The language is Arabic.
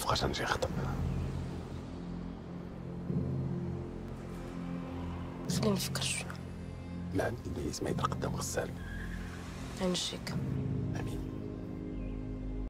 فوقاش غنجي نخدم؟ خليني نفكر شويه. لا، اللي ما يبقى قدام غسال. غنمشيك.